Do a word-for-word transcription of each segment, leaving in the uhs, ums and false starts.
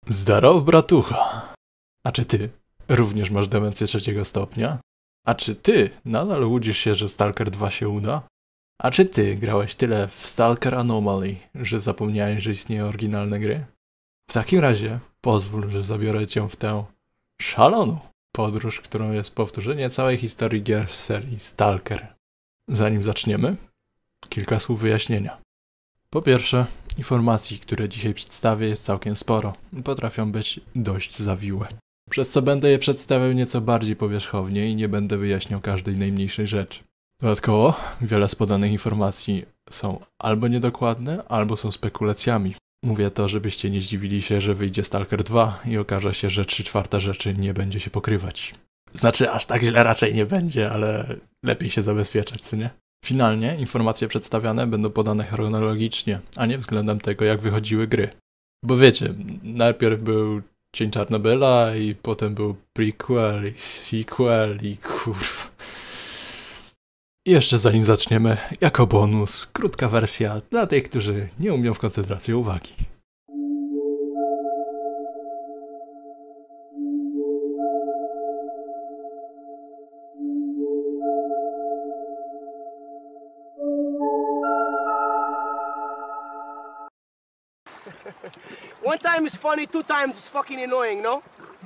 Zdarow, bratucha. A czy ty również masz demencję trzeciego stopnia? A czy ty nadal łudzisz się, że Stalker dwa się uda? A czy ty grałeś tyle w Stalker Anomaly, że zapomniałeś, że istnieją oryginalne gry? W takim razie pozwól, że zabiorę cię w tę szaloną podróż, którą jest powtórzenie całej historii gier w serii Stalker. Zanim zaczniemy, kilka słów wyjaśnienia. Po pierwsze, informacji, które dzisiaj przedstawię, jest całkiem sporo i potrafią być dość zawiłe. Przez co będę je przedstawiał nieco bardziej powierzchownie i nie będę wyjaśniał każdej najmniejszej rzeczy. Dodatkowo, wiele z podanych informacji są albo niedokładne, albo są spekulacjami. Mówię to, żebyście nie zdziwili się, że wyjdzie Stalker dwa i okaże się, że trzy czwarte rzeczy nie będzie się pokrywać. Znaczy, aż tak źle raczej nie będzie, ale lepiej się zabezpieczać, co nie? Finalnie informacje przedstawiane będą podane chronologicznie, a nie względem tego, jak wychodziły gry. Bo wiecie, najpierw był Cień Czarnobyla i potem był prequel i sequel i kurwa. I jeszcze zanim zaczniemy, jako bonus, krótka wersja dla tych, którzy nie umią w koncentracji uwagi. One time is funny, two times is fucking annoying, no?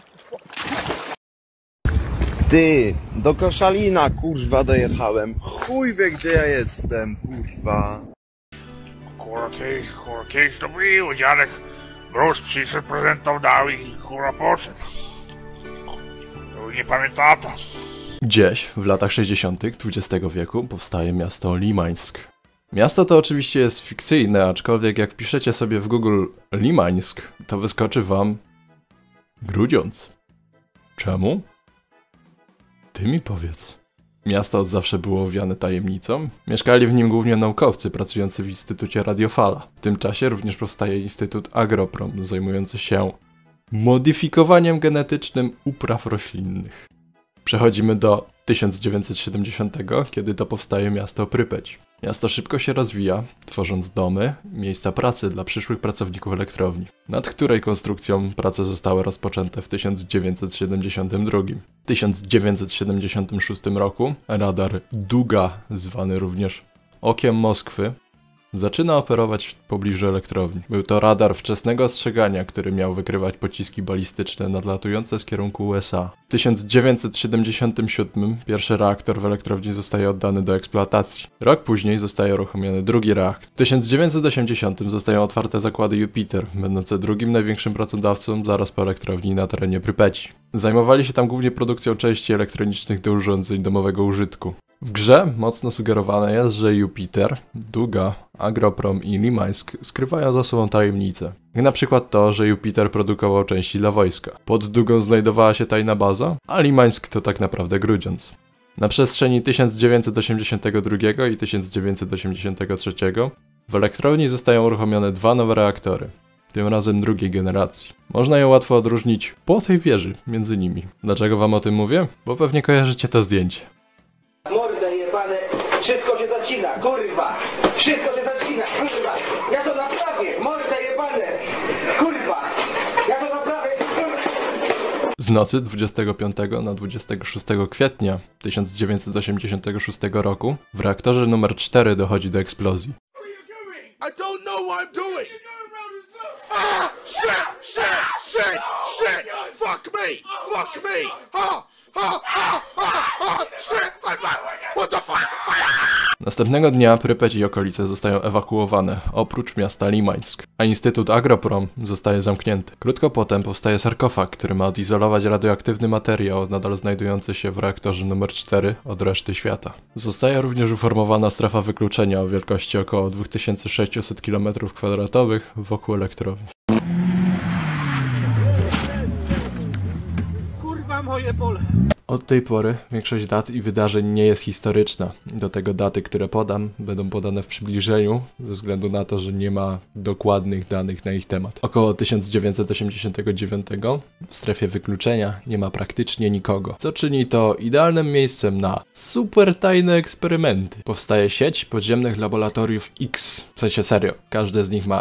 Ty, do Koszalina, kurwa, dojechałem. Chuj wie, gdzie ja jestem, kurwa. Kurwa, kiedyś, kurwa, kiedyś to było, dziadek Bruce przyszedł, prezentał dał i kurwa poszedł. To nie pamięta to. Gdzieś w latach sześćdziesiątych dwudziestego wieku powstaje miasto Limańsk. Miasto to oczywiście jest fikcyjne, aczkolwiek jak piszecie sobie w Google Limańsk, to wyskoczy wam Grudziądz. Czemu? Ty mi powiedz. Miasto od zawsze było owiane tajemnicą. Mieszkali w nim głównie naukowcy pracujący w Instytucie Radiofala. W tym czasie również powstaje Instytut Agroprom, zajmujący się modyfikowaniem genetycznym upraw roślinnych. Przechodzimy do tysiąc dziewięćset siedemdziesiątego, kiedy to powstaje miasto Prypeć. Miasto szybko się rozwija, tworząc domy, miejsca pracy dla przyszłych pracowników elektrowni, nad której konstrukcją prace zostały rozpoczęte w tysiąc dziewięćset siedemdziesiątym drugim. W tysiąc dziewięćset siedemdziesiątym szóstym roku radar Duga, zwany również Okiem Moskwy, zaczyna operować w pobliżu elektrowni. Był to radar wczesnego ostrzegania, który miał wykrywać pociski balistyczne nadlatujące z kierunku U S A. W tysiąc dziewięćset siedemdziesiątym siódmym pierwszy reaktor w elektrowni zostaje oddany do eksploatacji. Rok później zostaje uruchomiony drugi reaktor. W tysiąc dziewięćset osiemdziesiątym zostają otwarte zakłady Jupiter, będące drugim największym pracodawcą zaraz po elektrowni na terenie Prypeci. Zajmowali się tam głównie produkcją części elektronicznych do urządzeń domowego użytku. W grze mocno sugerowane jest, że Jupiter, Duga, Agroprom i Limańsk skrywają za sobą tajemnice. Jak na przykład to, że Jupiter produkował części dla wojska. Pod Dugą znajdowała się tajna baza, a Limańsk to tak naprawdę Grudziądz. Na przestrzeni tysiąc dziewięćset osiemdziesiątego drugiego i tysiąc dziewięćset osiemdziesiątego trzeciego w elektrowni zostają uruchomione dwa nowe reaktory. Tym razem drugiej generacji. Można ją łatwo odróżnić po tej wieży między nimi. Dlaczego wam o tym mówię? Bo pewnie kojarzycie to zdjęcie. Mordę jebane, wszystko się zacina, kurwa! Wszystko się zacina, kurwa! Ja to naprawię, mordę jebane! Kurwa! Ja to naprawię, kurwa! Z nocy dwudziestego piątego na dwudziestego szóstego kwietnia tysiąc dziewięćset osiemdziesiątego szóstego roku w reaktorze numer cztery dochodzi do eksplozji. I don't know what I'm doing! Ah! Shit! Shit! Shit! Shit! Fuck me! Fuck me! Ah! Ah! Ah! Ah! Ah! Shit! What the fuck? Następnego dnia Prypeć i okolice zostają ewakuowane, oprócz miasta Limańsk, a Instytut Agroprom zostaje zamknięty. Krótko potem powstaje sarkofag, który ma odizolować radioaktywny materiał nadal znajdujący się w reaktorze numer cztery od reszty świata. Zostaje również uformowana strefa wykluczenia o wielkości około dwa tysiące sześćset kilometrów kwadratowych wokół elektrowni. Kurwa moje pole! Od tej pory większość dat i wydarzeń nie jest historyczna. Do tego daty, które podam, będą podane w przybliżeniu, ze względu na to, że nie ma dokładnych danych na ich temat. Około tysiąc dziewięćset osiemdziesiątego dziewiątego w strefie wykluczenia nie ma praktycznie nikogo, co czyni to idealnym miejscem na super tajne eksperymenty. Powstaje sieć podziemnych laboratoriów X, w sensie serio, każde z nich ma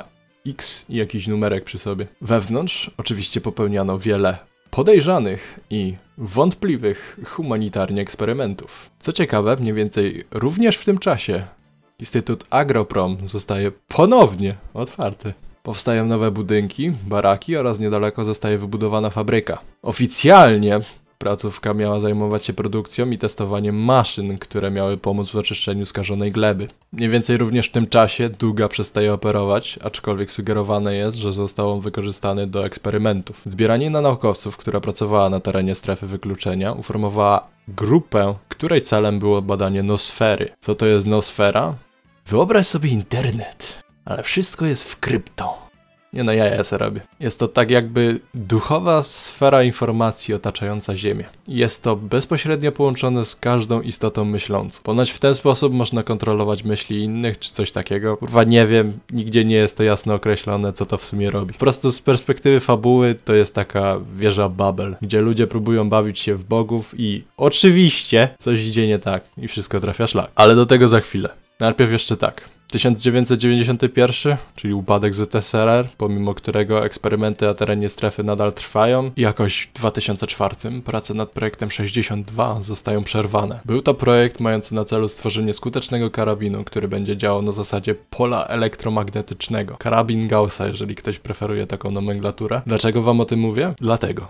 X i jakiś numerek przy sobie. Wewnątrz oczywiście popełniano wiele podejrzanych i wątpliwych humanitarnie eksperymentów. Co ciekawe, mniej więcej również w tym czasie Instytut Agroprom zostaje ponownie otwarty. Powstają nowe budynki, baraki oraz niedaleko zostaje wybudowana fabryka. Oficjalnie placówka miała zajmować się produkcją i testowaniem maszyn, które miały pomóc w oczyszczeniu skażonej gleby. Mniej więcej również w tym czasie Duga przestaje operować, aczkolwiek sugerowane jest, że został on wykorzystany do eksperymentów. Zbieranina naukowców, która pracowała na terenie strefy wykluczenia, uformowała grupę, której celem było badanie nosfery. Co to jest nosfera? Wyobraź sobie internet, ale wszystko jest w krypto. Nie no, ja ja se robię. Jest to tak jakby duchowa sfera informacji otaczająca Ziemię. Jest to bezpośrednio połączone z każdą istotą myślącą. Ponoć w ten sposób można kontrolować myśli innych, czy coś takiego. Kurwa nie wiem, nigdzie nie jest to jasno określone, co to w sumie robi. Po prostu z perspektywy fabuły to jest taka wieża Babel, gdzie ludzie próbują bawić się w bogów i oczywiście coś idzie nie tak i wszystko trafia szlak. Ale do tego za chwilę. Najpierw jeszcze tak. tysiąc dziewięćset dziewięćdziesiąty pierwszy, czyli upadek Z S R R, pomimo którego eksperymenty na terenie strefy nadal trwają. I jakoś w dwa tysiące czwartym prace nad projektem sześćdziesiąt dwa zostają przerwane. Był to projekt mający na celu stworzenie skutecznego karabinu, który będzie działał na zasadzie pola elektromagnetycznego. Karabin Gaussa, jeżeli ktoś preferuje taką nomenklaturę. Dlaczego wam o tym mówię? Dlatego.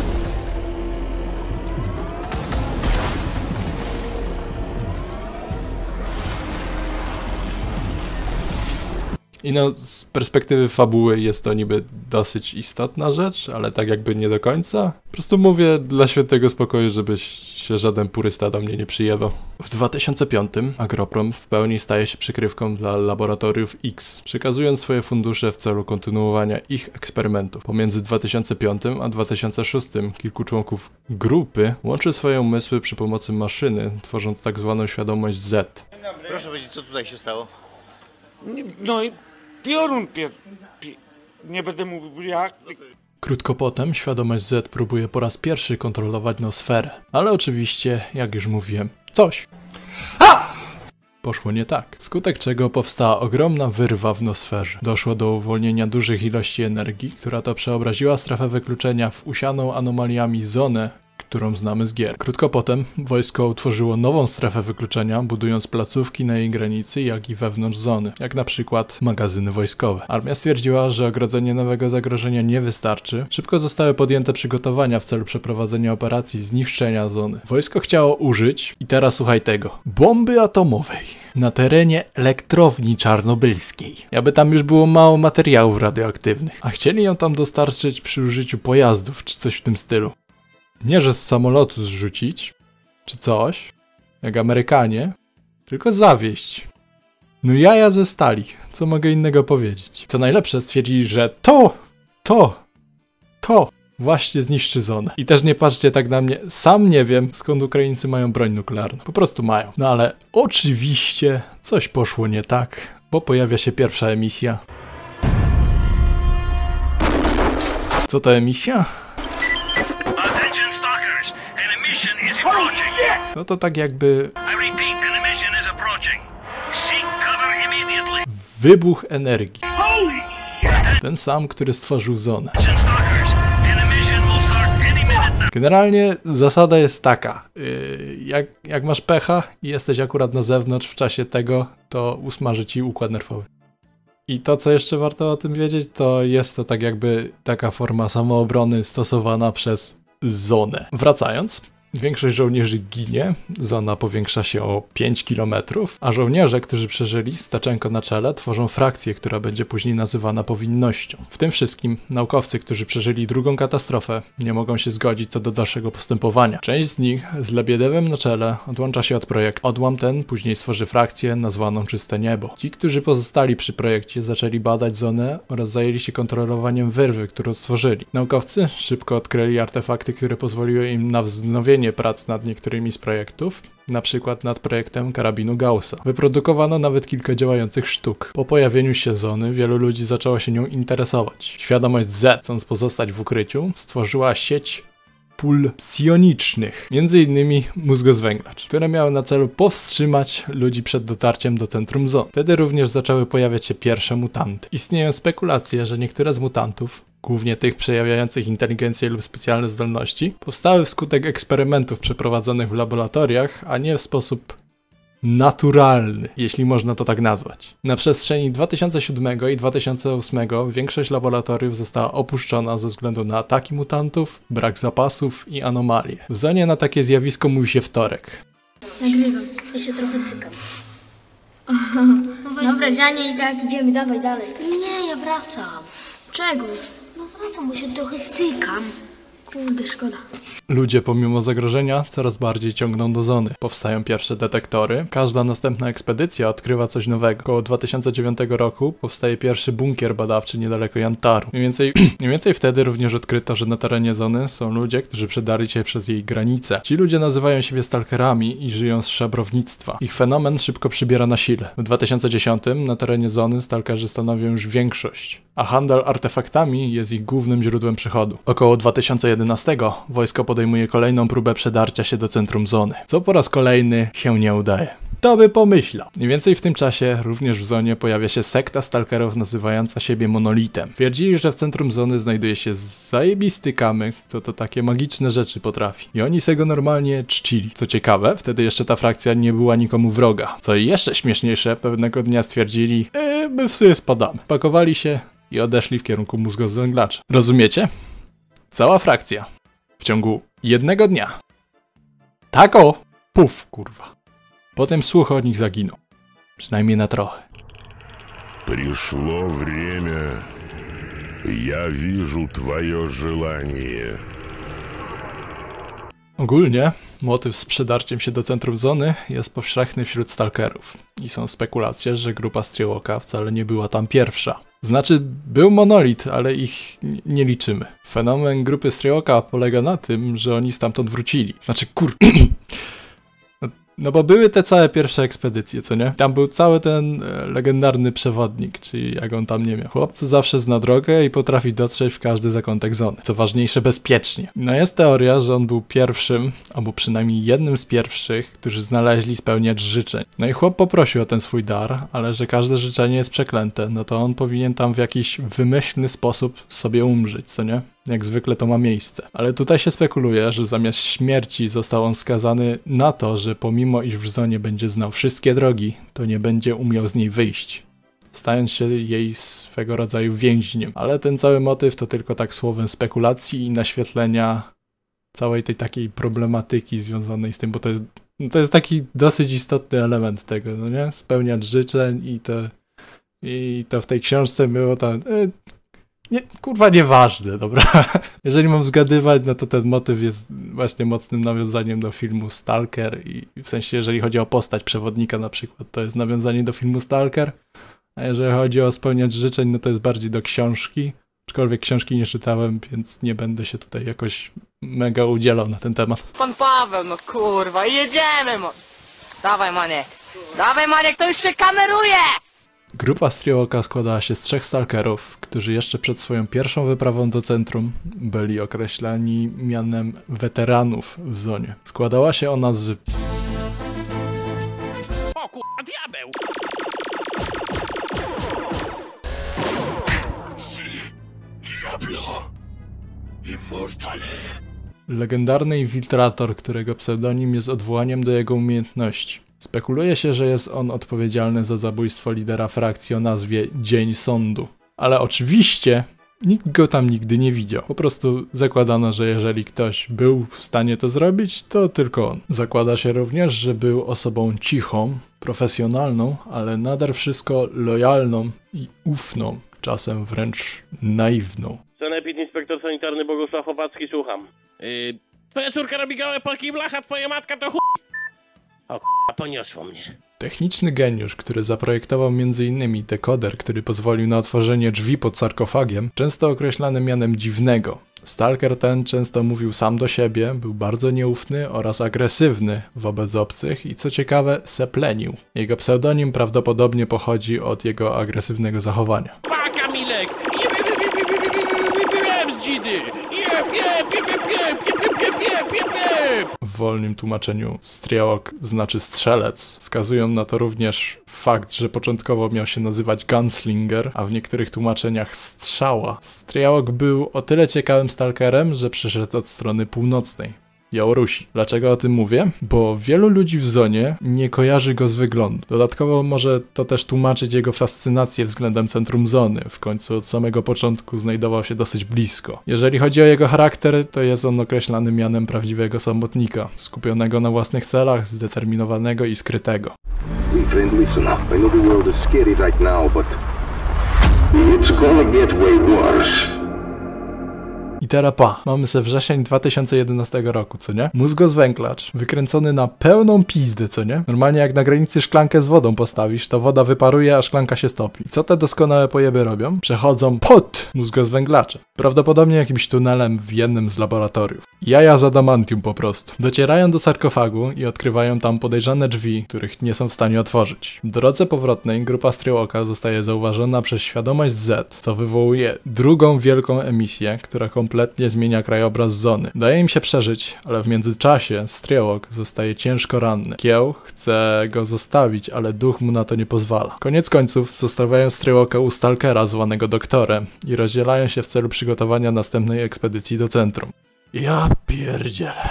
I no, z perspektywy fabuły jest to niby dosyć istotna rzecz, ale tak jakby nie do końca. Po prostu mówię dla świętego spokoju, żebyś się żaden purysta do mnie nie przyjebał. W dwa tysiące piątym Agroprom w pełni staje się przykrywką dla laboratoriów X, przekazując swoje fundusze w celu kontynuowania ich eksperymentów. Pomiędzy dwa tysiące piątym a dwa tysiące szóstym kilku członków grupy łączy swoje umysły przy pomocy maszyny, tworząc tak zwaną świadomość Z. Proszę powiedzieć, co tutaj się stało? Nie, no i piorun pie, pie, nie będę mówił jak. Krótko potem świadomość Z próbuje po raz pierwszy kontrolować nosferę, ale oczywiście, jak już mówiłem, coś poszło nie tak, skutek czego powstała ogromna wyrwa w nosferze. Doszło do uwolnienia dużych ilości energii, która to przeobraziła strefę wykluczenia w usianą anomaliami zonę, którą znamy z gier. Krótko potem wojsko utworzyło nową strefę wykluczenia, budując placówki na jej granicy, jak i wewnątrz zony, jak na przykład magazyny wojskowe. Armia stwierdziła, że ogrodzenie nowego zagrożenia nie wystarczy. Szybko zostały podjęte przygotowania w celu przeprowadzenia operacji zniszczenia zony. Wojsko chciało użyć, i teraz słuchaj tego, bomby atomowej na terenie elektrowni czarnobylskiej. Jakby tam już było mało materiałów radioaktywnych, a chcieli ją tam dostarczyć przy użyciu pojazdów, czy coś w tym stylu. Nie, że z samolotu zrzucić, czy coś, jak Amerykanie, tylko zawieść. No jaja ze stali, co mogę innego powiedzieć. Co najlepsze, stwierdzili, że to, to, to właśnie zniszczy zonę. I też nie patrzcie tak na mnie, sam nie wiem, skąd Ukraińcy mają broń nuklearną. Po prostu mają. No ale oczywiście coś poszło nie tak, bo pojawia się pierwsza emisja. Co to emisja? No to tak jakby wybuch energii. Ten sam, który stworzył zonę. Generalnie zasada jest taka, yy, jak, jak masz pecha i jesteś akurat na zewnątrz w czasie tego, to usmaży ci układ nerwowy. I to, co jeszcze warto o tym wiedzieć, to jest to tak jakby taka forma samoobrony stosowana przez zonę. Wracając, większość żołnierzy ginie, zona powiększa się o pięć kilometrów, a żołnierze, którzy przeżyli z Taczenko na czele, tworzą frakcję, która będzie później nazywana powinnością. W tym wszystkim naukowcy, którzy przeżyli drugą katastrofę, nie mogą się zgodzić co do dalszego postępowania. Część z nich z Lebiedewem na czele odłącza się od projektu. Odłam ten później stworzy frakcję nazwaną Czyste Niebo. Ci, którzy pozostali przy projekcie, zaczęli badać zonę oraz zajęli się kontrolowaniem wyrwy, którą stworzyli. Naukowcy szybko odkryli artefakty, które pozwoliły im na wznowienie prac nad niektórymi z projektów, na przykład nad projektem karabinu Gaussa. Wyprodukowano nawet kilka działających sztuk. Po pojawieniu się zony wielu ludzi zaczęło się nią interesować. Świadomość Z, chcąc pozostać w ukryciu, stworzyła sieć pól psionicznych, między innymi mózgozwęglacz, które miały na celu powstrzymać ludzi przed dotarciem do centrum zon. Wtedy również zaczęły pojawiać się pierwsze mutanty. Istnieją spekulacje, że niektóre z mutantów, głównie tych przejawiających inteligencję lub specjalne zdolności, powstały wskutek eksperymentów przeprowadzonych w laboratoriach, a nie w sposób naturalny, jeśli można to tak nazwać. Na przestrzeni dwa tysiące siódmego i dwa tysiące ósmego większość laboratoriów została opuszczona ze względu na ataki mutantów, brak zapasów i anomalie. W zonie na takie zjawisko mówi się wtorek. Nagrywam, ja się trochę cykam. Dobra, Dzianie, i tak idziemy, dawaj dalej. Nie, ja wracam. Czego? No wracam, bo się trochę cykam. Kurde, szkoda. Ludzie pomimo zagrożenia coraz bardziej ciągną do zony. Powstają pierwsze detektory. Każda następna ekspedycja odkrywa coś nowego. Około dwa tysiące dziewiątego roku powstaje pierwszy bunkier badawczy niedaleko Yantaru. Mniej więcej, mniej więcej wtedy również odkryto, że na terenie zony są ludzie, którzy przedarli się przez jej granice. Ci ludzie nazywają siebie stalkerami i żyją z szabrownictwa. Ich fenomen szybko przybiera na sile. W dwa tysiące dziesiątym na terenie zony stalkerzy stanowią już większość, a handel artefaktami jest ich głównym źródłem przychodu. Około dwa tysiące jedenastego wojsko podejmuje kolejną próbę przedarcia się do centrum zony, co po raz kolejny się nie udaje. To by pomyślał. Mniej więcej w tym czasie również w zonie pojawia się sekta stalkerów nazywająca siebie Monolitem. Twierdzili, że w centrum zony znajduje się zajebisty kamyk, co to takie magiczne rzeczy potrafi. I oni se go normalnie czcili. Co ciekawe, wtedy jeszcze ta frakcja nie była nikomu wroga. Co i jeszcze śmieszniejsze, pewnego dnia stwierdzili, eee, my w sumie spadamy. Pakowali się i odeszli w kierunku mózgozwęglacza. Rozumiecie? Cała frakcja. W ciągu jednego dnia. Tak o! Puf, kurwa. Potem słuch o nich zaginął. Przynajmniej na trochę. Пришло время. Я вижу твое желание. Ogólnie motyw z przedarciem się do centrum zony jest powszechny wśród stalkerów. I są spekulacje, że grupa Striełoka wcale nie była tam pierwsza. Znaczy, był monolit, ale ich nie liczymy. Fenomen grupy Striełoka polega na tym, że oni stamtąd wrócili. Znaczy, kur... No bo były te całe pierwsze ekspedycje, co nie? Tam był cały ten e, legendarny przewodnik, czyli jak on tam nie miał. Chłopcy zawsze zna drogę i potrafi dotrzeć w każdy zakątek zony. Co ważniejsze, bezpiecznie. No jest teoria, że on był pierwszym, albo przynajmniej jednym z pierwszych, którzy znaleźli spełniacz życzeń. No i chłop poprosił o ten swój dar, ale że każde życzenie jest przeklęte, no to on powinien tam w jakiś wymyślny sposób sobie umrzeć, co nie? Jak zwykle to ma miejsce. Ale tutaj się spekuluje, że zamiast śmierci został on skazany na to, że pomimo iż w zonie będzie znał wszystkie drogi, to nie będzie umiał z niej wyjść, stając się jej swego rodzaju więźniem. Ale ten cały motyw to tylko tak słowem spekulacji i naświetlenia całej tej takiej problematyki związanej z tym, bo to jest, no to jest taki dosyć istotny element tego, no nie? Spełniać życzeń i to, i to w tej książce było tam... Y Nie, kurwa, nieważne, dobra. Jeżeli mam zgadywać, no to ten motyw jest właśnie mocnym nawiązaniem do filmu Stalker i w sensie, jeżeli chodzi o postać przewodnika na przykład, to jest nawiązanie do filmu Stalker, a jeżeli chodzi o spełniać życzeń, no to jest bardziej do książki, aczkolwiek książki nie czytałem, więc nie będę się tutaj jakoś mega udzielał na ten temat. Pan Paweł, no kurwa, jedziemy, mo... Dawaj, Maniek, dawaj, Maniek, to już się kameruje! Grupa Striełoka składała się z trzech stalkerów, którzy jeszcze przed swoją pierwszą wyprawą do centrum byli określani mianem weteranów w zonie. Składała się ona z... O kurwa, diabeł! Diablo! Immortal! Legendarny infiltrator, którego pseudonim jest odwołaniem do jego umiejętności. Spekuluje się, że jest on odpowiedzialny za zabójstwo lidera frakcji o nazwie Dzień Sądu. Ale oczywiście nikt go tam nigdy nie widział. Po prostu zakładano, że jeżeli ktoś był w stanie to zrobić, to tylko on. Zakłada się również, że był osobą cichą, profesjonalną, ale nade wszystko lojalną i ufną, czasem wręcz naiwną. Sanepid inspektor sanitarny Bogusław Opacki, słucham. Yy, twoja córka robi gołe polki blacha, twoja matka to chuj. O k***a, poniosło mnie. Techniczny geniusz, który zaprojektował między innymi dekoder, który pozwolił na otworzenie drzwi pod sarkofagiem, często określany mianem dziwnego. Stalker ten często mówił sam do siebie, był bardzo nieufny oraz agresywny wobec obcych i co ciekawe, seplenił. Jego pseudonim prawdopodobnie pochodzi od jego agresywnego zachowania. Pa, Kamilek! Byłem z Zidy! Jep, jep, jep, jep, jep, jep, jep, jep, jep, jep! W wolnym tłumaczeniu strzałok znaczy strzelec. Wskazują na to również fakt, że początkowo miał się nazywać Gunslinger, a w niektórych tłumaczeniach strzała. Strzałok był o tyle ciekawym stalkerem, że przyszedł od strony północnej. Białorusi. Dlaczego o tym mówię? Bo wielu ludzi w zonie nie kojarzy go z wyglądu. Dodatkowo może to też tłumaczyć jego fascynację względem centrum zony. W końcu od samego początku znajdował się dosyć blisko. Jeżeli chodzi o jego charakter, to jest on określany mianem prawdziwego samotnika. Skupionego na własnych celach, zdeterminowanego i skrytego. Friend, listen up. I know the world is scary right now, but it's gonna get way worse. I teraz pa, mamy se wrzesień dwa tysiące jedenastego roku, co nie? Mózgozwęglacz, wykręcony na pełną pizdę, co nie? Normalnie jak na granicy szklankę z wodą postawisz, to woda wyparuje, a szklanka się stopi. I co te doskonałe pojeby robią? Przechodzą pod mózgozwęglaczem. Prawdopodobnie jakimś tunelem w jednym z laboratoriów. Jaja z adamantium po prostu. Docierają do sarkofagu i odkrywają tam podejrzane drzwi, których nie są w stanie otworzyć. W drodze powrotnej grupa Strzałka zostaje zauważona przez świadomość Z, co wywołuje drugą wielką emisję, która kompletnie zmienia krajobraz zony. Daje im się przeżyć, ale w międzyczasie Strzałok zostaje ciężko ranny. Kieł chce go zostawić, ale duch mu na to nie pozwala. Koniec końców zostawiają Strzałka u stalkera zwanego doktorem i rozdzielają się w celu przygotowania następnej ekspedycji do centrum. Ja pierdzielę.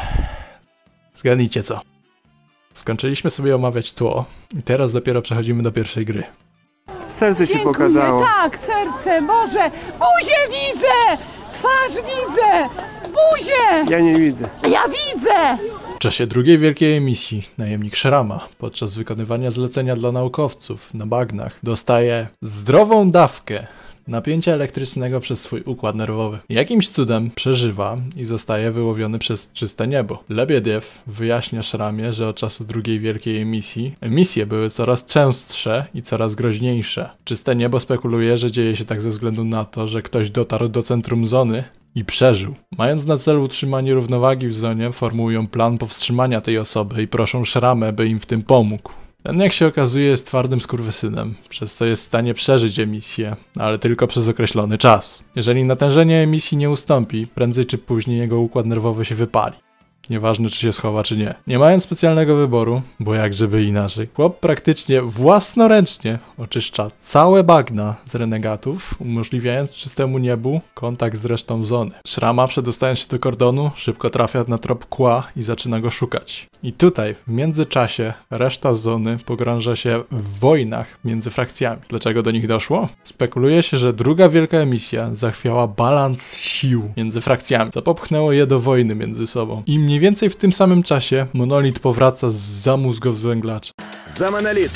Zgadnijcie co? Skończyliśmy sobie omawiać tło i teraz dopiero przechodzimy do pierwszej gry. Serce się pokazało. Tak, serce, Boże! Buzię widzę! Twarz widzę! Buzię! Ja nie widzę. Ja widzę! W czasie drugiej wielkiej emisji najemnik Szrama podczas wykonywania zlecenia dla naukowców na bagnach dostaje zdrową dawkę napięcia elektrycznego przez swój układ nerwowy. Jakimś cudem przeżywa i zostaje wyłowiony przez czyste niebo. Lebiediew wyjaśnia Szramie, że od czasu drugiej wielkiej emisji emisje były coraz częstsze i coraz groźniejsze. Czyste niebo spekuluje, że dzieje się tak ze względu na to, że ktoś dotarł do centrum zony i przeżył. Mając na celu utrzymanie równowagi w zonie, formułują plan powstrzymania tej osoby i proszą Szramę, by im w tym pomógł. Ten, jak się okazuje, jest twardym skurwysynem, przez co jest w stanie przeżyć emisję, ale tylko przez określony czas. Jeżeli natężenie emisji nie ustąpi, prędzej czy później jego układ nerwowy się wypali. Nieważne, czy się schowa, czy nie. Nie mając specjalnego wyboru, bo jak żeby inaczej, chłop praktycznie własnoręcznie oczyszcza całe bagna z renegatów, umożliwiając czystemu niebu kontakt z resztą zony. Szrama, przedostając się do kordonu, szybko trafia na trop kła i zaczyna go szukać. I tutaj, w międzyczasie, reszta zony pogrąża się w wojnach między frakcjami. Dlaczego do nich doszło? Spekuluje się, że druga wielka emisja zachwiała balans sił między frakcjami, co popchnęło je do wojny między sobą. I mniej więcej w tym samym czasie Monolit powraca zza mózgowzwęglacza. Za Monolit!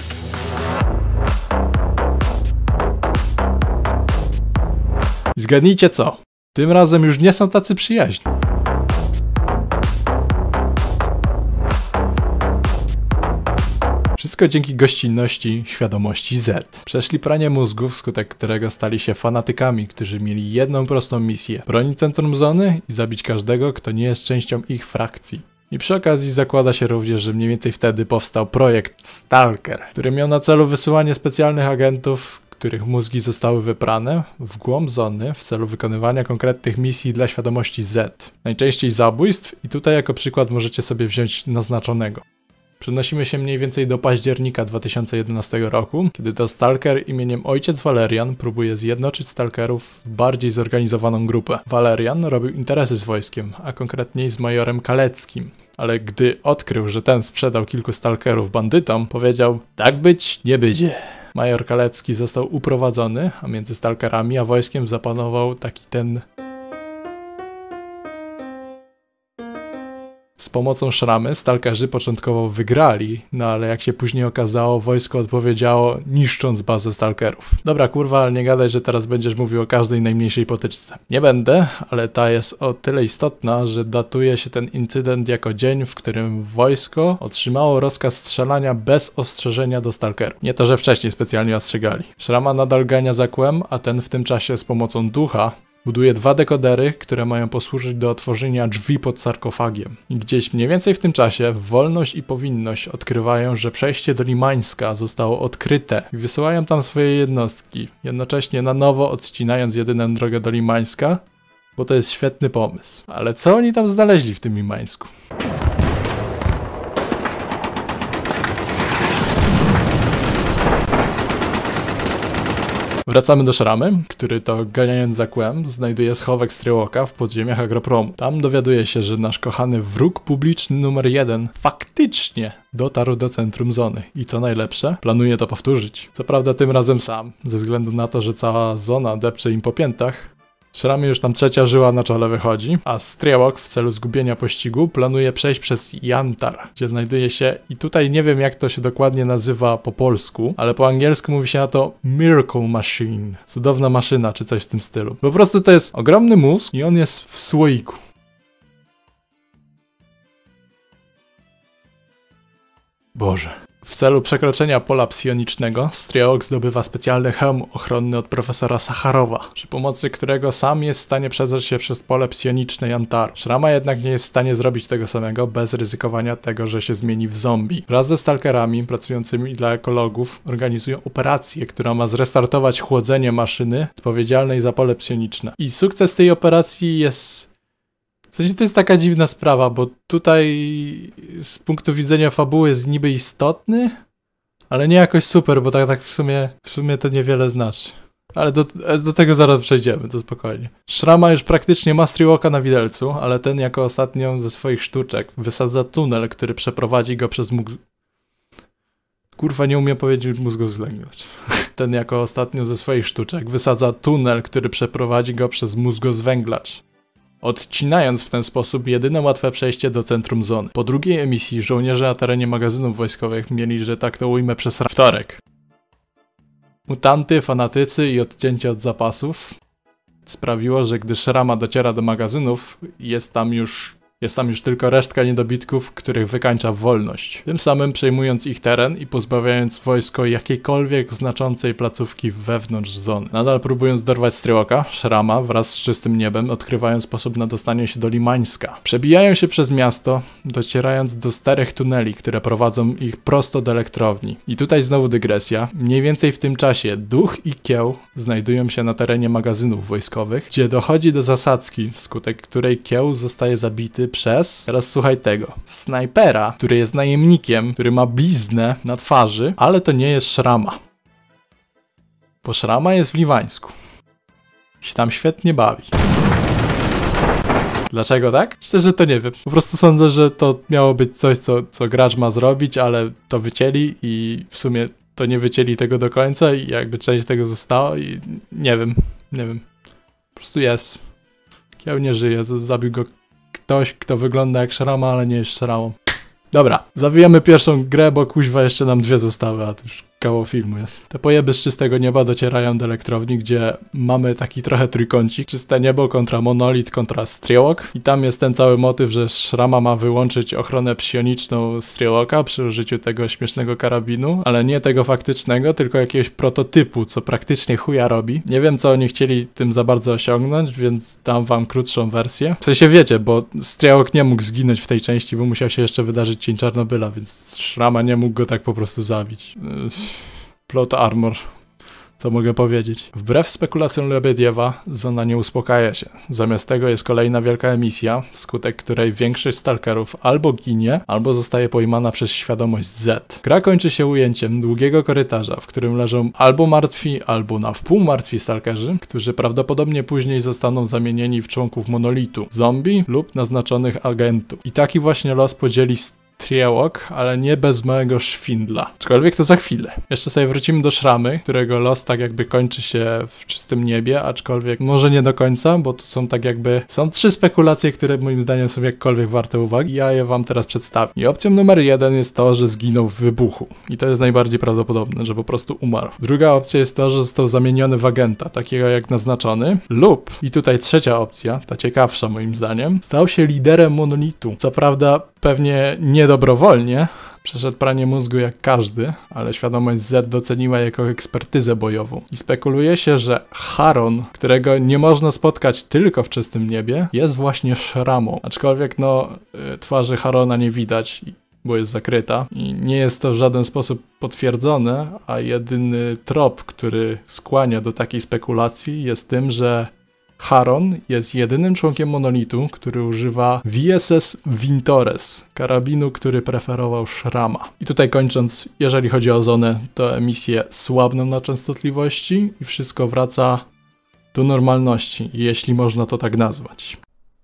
Zgadnijcie co? Tym razem już nie są tacy przyjaźni. Wszystko dzięki gościnności świadomości Z. Przeszli pranie mózgów, wskutek którego stali się fanatykami, którzy mieli jedną prostą misję: bronić centrum zony i zabić każdego, kto nie jest częścią ich frakcji. I przy okazji zakłada się również, że mniej więcej wtedy powstał projekt Stalker, który miał na celu wysyłanie specjalnych agentów, których mózgi zostały wyprane w głąb zony w celu wykonywania konkretnych misji dla świadomości Z. Najczęściej zabójstw i tutaj jako przykład możecie sobie wziąć naznaczonego. Przenosimy się mniej więcej do października dwa tysiące jedenastego roku, kiedy to Stalker imieniem Ojciec Walerian próbuje zjednoczyć Stalkerów w bardziej zorganizowaną grupę. Walerian robił interesy z wojskiem, a konkretniej z majorem Kaleckim. Ale gdy odkrył, że ten sprzedał kilku Stalkerów bandytom, powiedział: tak być nie będzie. Major Kalecki został uprowadzony, a między Stalkerami a wojskiem zapanował taki ten... Z pomocą Szramy Stalkerzy początkowo wygrali, no ale jak się później okazało, wojsko odpowiedziało, niszcząc bazę Stalkerów. Dobra kurwa, ale nie gadaj, że teraz będziesz mówił o każdej najmniejszej potyczce. Nie będę, ale ta jest o tyle istotna, że datuje się ten incydent jako dzień, w którym wojsko otrzymało rozkaz strzelania bez ostrzeżenia do Stalkerów. Nie to, że wcześniej specjalnie ostrzegali. Szrama nadal gania za kłem, a ten w tym czasie z pomocą ducha buduje dwa dekodery, które mają posłużyć do otworzenia drzwi pod sarkofagiem. I gdzieś mniej więcej w tym czasie Wolność i Powinność odkrywają, że przejście do Limańska zostało odkryte i wysyłają tam swoje jednostki, jednocześnie na nowo odcinając jedyną drogę do Limańska, bo to jest świetny pomysł. Ale co oni tam znaleźli w tym Limańsku? Wracamy do Szramy, który to ganiając za kłem znajduje schowek Striełka w podziemiach Agropromu. Tam dowiaduje się, że nasz kochany wróg publiczny numer jeden faktycznie dotarł do centrum zony i co najlepsze, planuje to powtórzyć. Co prawda tym razem sam, ze względu na to, że cała zona depcze im po piętach. Szramie już tam trzecia żyła na czole wychodzi, a Striełok w celu zgubienia pościgu planuje przejść przez Yantar, gdzie znajduje się, i tutaj nie wiem jak to się dokładnie nazywa po polsku, ale po angielsku mówi się na to Miracle Machine, cudowna maszyna czy coś w tym stylu. Po prostu to jest ogromny mózg i on jest w słoiku. Boże. W celu przekroczenia pola psionicznego Striełok zdobywa specjalny hełm ochronny od profesora Sacharowa, przy pomocy którego sam jest w stanie przedrzeć się przez pole psioniczne Yantaru. Szrama jednak nie jest w stanie zrobić tego samego bez ryzykowania tego, że się zmieni w zombie. Wraz ze stalkerami pracującymi dla ekologów organizują operację, która ma zrestartować chłodzenie maszyny odpowiedzialnej za pole psioniczne. I sukces tej operacji jest... W sensie to jest taka dziwna sprawa, bo tutaj z punktu widzenia fabuły jest niby istotny, ale nie jakoś super, bo tak, tak w sumie w sumie to niewiele znaczy. Ale do, do tego zaraz przejdziemy, to spokojnie. Szrama już praktycznie ma Striełka na widelcu, ale ten jako ostatnią ze swoich sztuczek wysadza tunel, który przeprowadzi go przez mózg... Kurwa, nie umiem powiedzieć mózgozwęglacz. Ten jako ostatnią ze swoich sztuczek wysadza tunel, który przeprowadzi go przez mózgozwęglacz, odcinając w ten sposób jedyne łatwe przejście do centrum zony. Po drugiej emisji żołnierze na terenie magazynów wojskowych mieli, że tak to ujmę, przez wtorek. Mutanty, fanatycy i odcięcie od zapasów sprawiło, że gdy Szrama dociera do magazynów, jest tam już... Jest tam już tylko resztka niedobitków, których wykańcza wolność. Tym samym przejmując ich teren i pozbawiając wojsko jakiejkolwiek znaczącej placówki wewnątrz zony. Nadal próbując dorwać Striełka, Szrama wraz z czystym niebem odkrywają sposób na dostanie się do Limańska. Przebijają się przez miasto, docierając do starych tuneli, które prowadzą ich prosto do elektrowni. I tutaj znowu dygresja. Mniej więcej w tym czasie Duch i Kieł znajdują się na terenie magazynów wojskowych, gdzie dochodzi do zasadzki, wskutek której Kieł zostaje zabity przez, teraz słuchaj tego, snajpera, który jest najemnikiem, który ma bliznę na twarzy, ale to nie jest Szrama. Bo Szrama jest w Limańsku. Się tam świetnie bawi. Dlaczego tak? Szczerze to nie wiem. Po prostu sądzę, że to miało być coś, co, co gracz ma zrobić, ale to wycięli i w sumie to nie wycięli tego do końca i jakby część tego została i nie wiem, nie wiem. Po prostu jest. Kieł nie żyje, zabił go ktoś, kto wygląda jak Szrama, ale nie jest Szramą. Dobra, zawijamy pierwszą grę, bo kuźwa jeszcze nam dwie zostały, a to już kawał filmu jest. Te pojeby z czystego nieba docierają do elektrowni, gdzie mamy taki trochę trójkącik. Czyste niebo kontra monolit kontra Striełok. I tam jest ten cały motyw, że Szrama ma wyłączyć ochronę psioniczną Striełoka przy użyciu tego śmiesznego karabinu, ale nie tego faktycznego, tylko jakiegoś prototypu, co praktycznie chuja robi. Nie wiem, co oni chcieli tym za bardzo osiągnąć, więc dam wam krótszą wersję. W sensie wiecie, bo Striełok nie mógł zginąć w tej części, bo musiał się jeszcze wydarzyć cień Czarnobyla, więc Szrama nie mógł go tak po prostu zabić. Plot armor. Co mogę powiedzieć? Wbrew spekulacjom Lebediewa, zona nie uspokaja się. Zamiast tego jest kolejna wielka emisja, wskutek której większość stalkerów albo ginie, albo zostaje pojmana przez świadomość Z. Gra kończy się ujęciem długiego korytarza, w którym leżą albo martwi, albo na wpół martwi stalkerzy, którzy prawdopodobnie później zostaną zamienieni w członków monolitu, zombie lub naznaczonych agentów. I taki właśnie los podzieli Striełok, ale nie bez małego szwindla. Aczkolwiek to za chwilę. Jeszcze sobie wrócimy do Szramy, którego los tak jakby kończy się w czystym niebie, aczkolwiek może nie do końca, bo tu są tak jakby... Są trzy spekulacje, które moim zdaniem są jakkolwiek warte uwagi. Ja je wam teraz przedstawię. I opcją numer jeden jest to, że zginął w wybuchu. I to jest najbardziej prawdopodobne, że po prostu umarł. Druga opcja jest to, że został zamieniony w agenta, takiego jak naznaczony. Lub, i tutaj trzecia opcja, ta ciekawsza moim zdaniem, stał się liderem monolitu. Co prawda pewnie niedobrowolnie, przeszedł pranie mózgu jak każdy, ale świadomość Z doceniła jako ekspertyzę bojową. I spekuluje się, że Charon, którego nie można spotkać tylko w czystym niebie, jest właśnie Szramą. Aczkolwiek no, twarzy Charona nie widać, bo jest zakryta i nie jest to w żaden sposób potwierdzone, a jedyny trop, który skłania do takiej spekulacji, jest tym, że Haron jest jedynym członkiem monolitu, który używa V S S Vintores, karabinu, który preferował Szrama. I tutaj kończąc, jeżeli chodzi o zonę, to emisje słabną na częstotliwości i wszystko wraca do normalności, jeśli można to tak nazwać.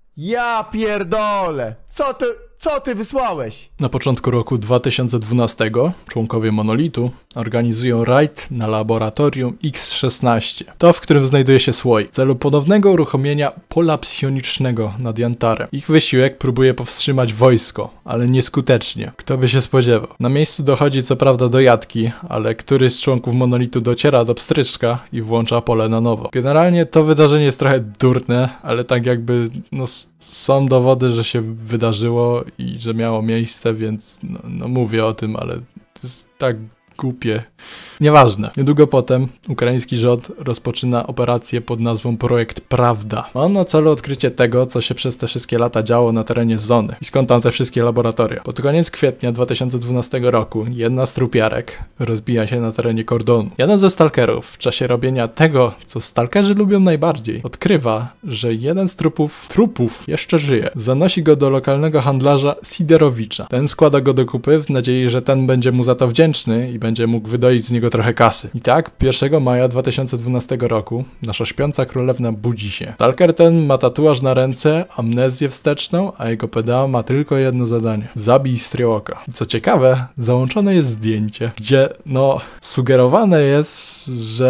Ja pierdolę! Co ty, co ty wysłałeś? Na początku roku dwa tysiące dwunastego członkowie monolitu organizują rajd na laboratorium X szesnaście, to w którym znajduje się słoik, w celu ponownego uruchomienia pola psionicznego nad Yantarem. Ich wysiłek próbuje powstrzymać wojsko, ale nieskutecznie. Kto by się spodziewał? Na miejscu dochodzi co prawda do jatki, ale któryś z członków monolitu dociera do pstryczka i włącza pole na nowo. Generalnie to wydarzenie jest trochę durne, ale tak jakby no, są dowody, że się wydarzyło i że miało miejsce, więc no, no mówię o tym, ale to jest tak głupie. Nieważne. Niedługo potem ukraiński rząd rozpoczyna operację pod nazwą Projekt Prawda. Ma on na celu odkrycie tego, co się przez te wszystkie lata działo na terenie zony i skąd tam te wszystkie laboratoria. Pod koniec kwietnia dwa tysiące dwunastego roku jedna z trupiarek rozbija się na terenie kordonu. Jeden ze stalkerów w czasie robienia tego, co stalkerzy lubią najbardziej, odkrywa, że jeden z trupów, trupów jeszcze żyje. Zanosi go do lokalnego handlarza Siderowicza. Ten składa go do kupy w nadziei, że ten będzie mu za to wdzięczny i będzie mógł wydoić z niego trochę kasy. I tak, pierwszego maja dwa tysiące dwunastego roku nasza śpiąca królewna budzi się. Stalker ten ma tatuaż na ręce, amnezję wsteczną, a jego pedał ma tylko jedno zadanie. Zabij Striełoka. I co ciekawe, załączone jest zdjęcie, gdzie, no, sugerowane jest,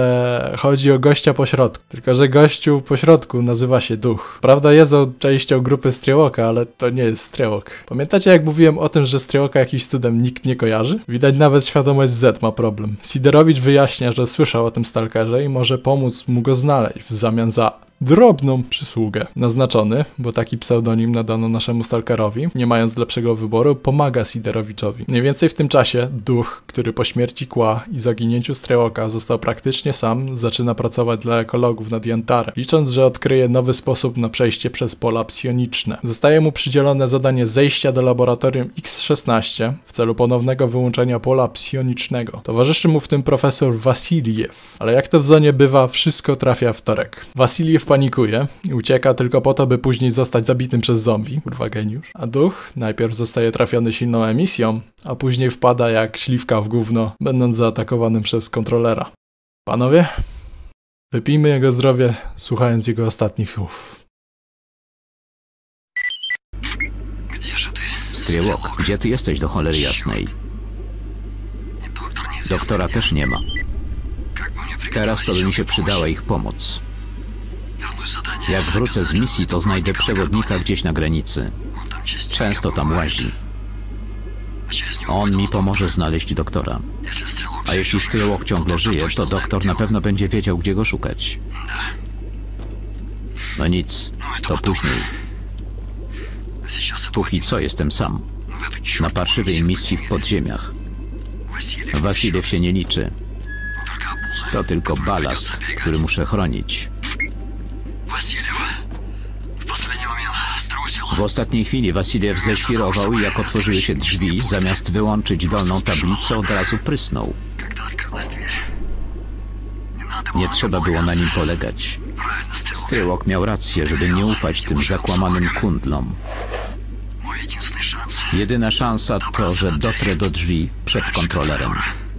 że chodzi o gościa pośrodku. Tylko że gościu pośrodku nazywa się Duch. Prawda, jest on częścią grupy Striełoka, ale to nie jest Striełok. Pamiętacie, jak mówiłem o tym, że Striełoka jakimś cudem nikt nie kojarzy? Widać, nawet świadomość Z ma problem. Siderowicz wyjaśnia, że słyszał o tym stalkerze i może pomóc mu go znaleźć w zamian za drobną przysługę. Naznaczony, bo taki pseudonim nadano naszemu stalkerowi, nie mając lepszego wyboru, pomaga Siderowiczowi. Mniej więcej w tym czasie Duch, który po śmierci Kła i zaginięciu Striełoka został praktycznie sam, zaczyna pracować dla ekologów nad Yantarem, licząc, że odkryje nowy sposób na przejście przez pola psioniczne. Zostaje mu przydzielone zadanie zejścia do laboratorium X szesnaście w celu ponownego wyłączenia pola psionicznego. Towarzyszy mu w tym profesor Wasiliew, ale jak to w zonie bywa, wszystko trafia w torek. Wasiliew panikuje i ucieka tylko po to, by później zostać zabitym przez zombie, kurwa geniusz. A Duch najpierw zostaje trafiony silną emisją, a później wpada jak śliwka w gówno, będąc zaatakowanym przez kontrolera. Panowie, wypijmy jego zdrowie, słuchając jego ostatnich słów. Striełok, gdzie ty jesteś do cholery jasnej? Doktora też nie ma. Teraz to by mi się przydała ich pomoc. Jak wrócę z misji, to znajdę przewodnika gdzieś na granicy. Często tam łazi. On mi pomoże znaleźć doktora. A jeśli Striełok ciągle żyje, to doktor na pewno będzie wiedział, gdzie go szukać. No nic, to później. Póki co jestem sam. Na parszywej misji w podziemiach. Wasiliew się nie liczy. To tylko balast, który muszę chronić. W ostatniej chwili Wasiliew ześwirował i jak otworzyły się drzwi, zamiast wyłączyć dolną tablicę, od razu prysnął. Nie trzeba było na nim polegać. Striełok miał rację, żeby nie ufać tym zakłamanym kundlom. Jedyna szansa to, że dotrę do drzwi przed kontrolerem.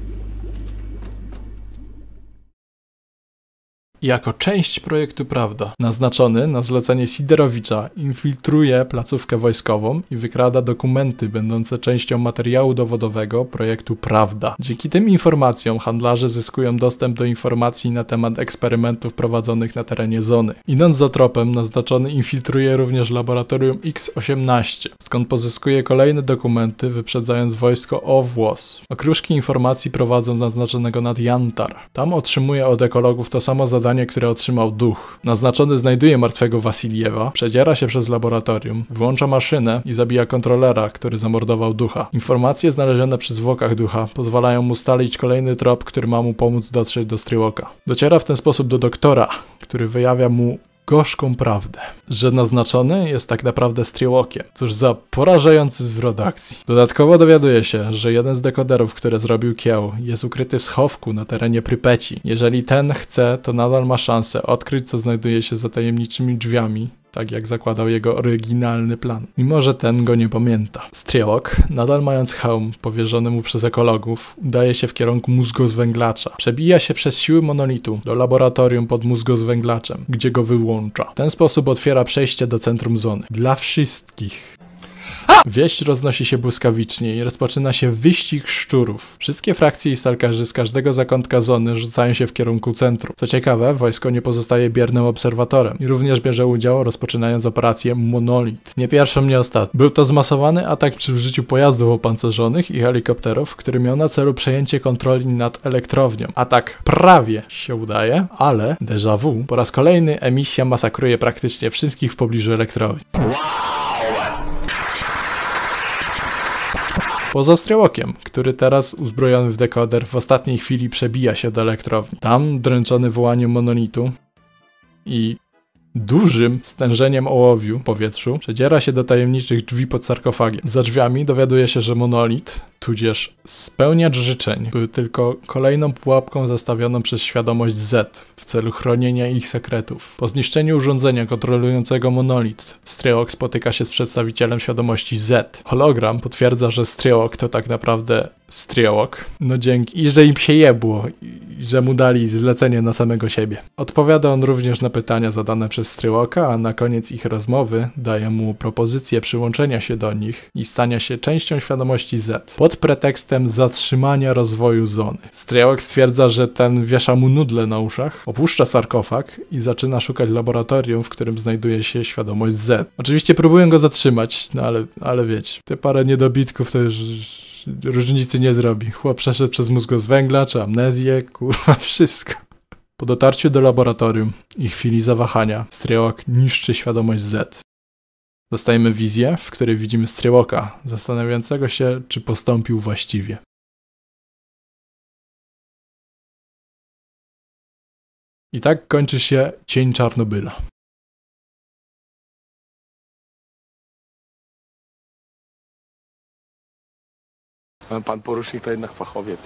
Jako część projektu Prawda, naznaczony na zlecenie Siderowicza, infiltruje placówkę wojskową i wykrada dokumenty będące częścią materiału dowodowego projektu Prawda. Dzięki tym informacjom handlarze zyskują dostęp do informacji na temat eksperymentów prowadzonych na terenie zony. Idąc za tropem, naznaczony infiltruje również laboratorium X osiemnaście, skąd pozyskuje kolejne dokumenty, wyprzedzając wojsko o włos. Okruszki informacji prowadzą naznaczonego nad Yantar. Tam otrzymuje od ekologów to samo zadanie, które otrzymał Duch. Naznaczony znajduje martwego Wasiliewa, przedziera się przez laboratorium, włącza maszynę i zabija kontrolera, który zamordował Ducha. Informacje znalezione przy zwłokach Ducha pozwalają mu ustalić kolejny trop, który ma mu pomóc dotrzeć do Striełoka. Dociera w ten sposób do doktora, który wyjawia mu gorzką prawdę, że naznaczony jest tak naprawdę Striełkiem. Cóż za porażający zwrot akcji. Dodatkowo dowiaduje się, że jeden z dekoderów, które zrobił Kieł, jest ukryty w schowku na terenie Prypeci. Jeżeli ten chce, to nadal ma szansę odkryć, co znajduje się za tajemniczymi drzwiami, tak jak zakładał jego oryginalny plan. Mimo że ten go nie pamięta. Striełok, nadal mając hełm powierzony mu przez ekologów, udaje się w kierunku mózgozwęglacza. Przebija się przez siły monolitu do laboratorium pod mózgozwęglaczem, gdzie go wyłącza. W ten sposób otwiera przejście do centrum zony. Dla wszystkich. Wieść roznosi się błyskawicznie i rozpoczyna się wyścig szczurów. Wszystkie frakcje i stalkerzy z każdego zakątka zony rzucają się w kierunku centrum. Co ciekawe, wojsko nie pozostaje biernym obserwatorem i również bierze udział, rozpoczynając operację Monolit. Nie pierwszą, nie ostatnią. Był to zmasowany atak przy użyciu pojazdów opancerzonych i helikopterów, który miał na celu przejęcie kontroli nad elektrownią. Atak prawie się udaje, ale déjà vu. Po raz kolejny emisja masakruje praktycznie wszystkich w pobliżu elektrowni. Poza Striełokiem, który teraz uzbrojony w dekoder w ostatniej chwili przebija się do elektrowni. Tam, dręczony wołaniem monolitu i dużym stężeniem ołowiu w powietrzu, przedziera się do tajemniczych drzwi pod sarkofagiem. Za drzwiami dowiaduje się, że monolit, tudzież spełniacz życzeń, był tylko kolejną pułapką zastawioną przez świadomość Z w celu chronienia ich sekretów. Po zniszczeniu urządzenia kontrolującego monolit, Striełok spotyka się z przedstawicielem świadomości Z. Hologram potwierdza, że Striełok to tak naprawdę Striełok. No dzięki. I że im się jebło. I że mu dali zlecenie na samego siebie. Odpowiada on również na pytania zadane przez Striełoka, a na koniec ich rozmowy daje mu propozycję przyłączenia się do nich i stania się częścią świadomości Z. Pod pretekstem zatrzymania rozwoju zony. Striełok stwierdza, że ten wiesza mu nudle na uszach, opuszcza sarkofag i zaczyna szukać laboratorium, w którym znajduje się świadomość Z. Oczywiście próbują go zatrzymać, no ale, ale wiecie, te parę niedobitków to już różnicy nie zrobi. Chłop przeszedł przez mózgozwęglacz, amnezję, kurwa, wszystko. Po dotarciu do laboratorium i chwili zawahania, Striełok niszczy świadomość Z. Dostajemy wizję, w której widzimy Striełoka, zastanawiającego się, czy postąpił właściwie. I tak kończy się Cień Czarnobyla. Pan porucznik to jednak fachowiec.